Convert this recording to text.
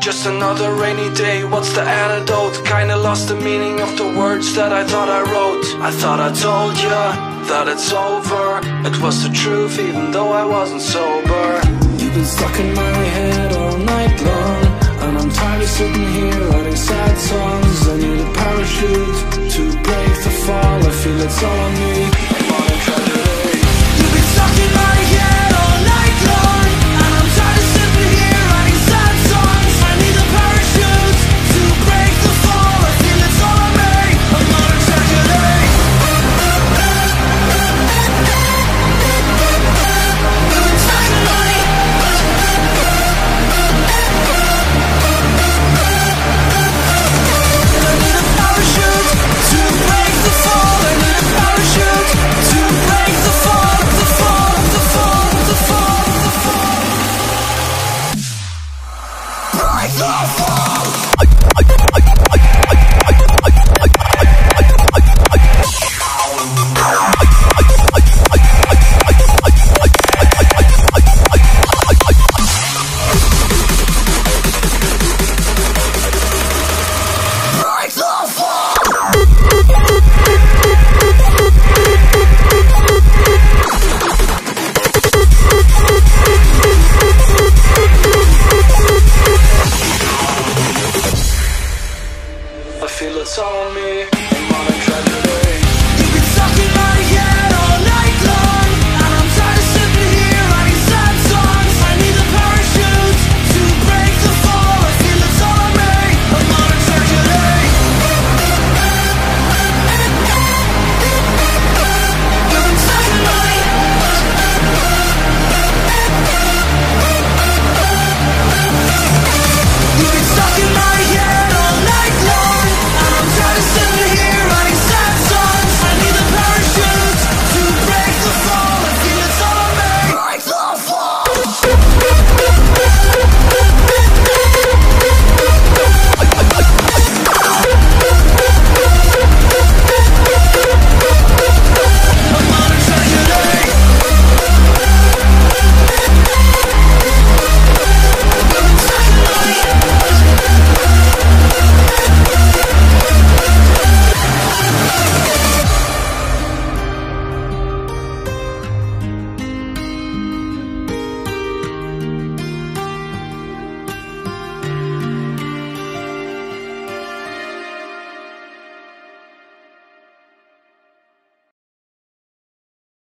just another rainy day. What's the antidote? Kinda lost the meaning of the words that I thought I wrote. I thought I told ya that it's over. It was the truth even though I wasn't sober. You've been stuck in my head all night long, and I'm tired of sitting here writing sad songs. I need a parachute to break the fall. I feel it's all on me, I'm on a tragedy. You've been stuck in my head all night long, and I'm tired of sitting here writing sad songs. I need a parachute to break the fall. I feel it's all on me, I'm on a tragedy. Break the fall!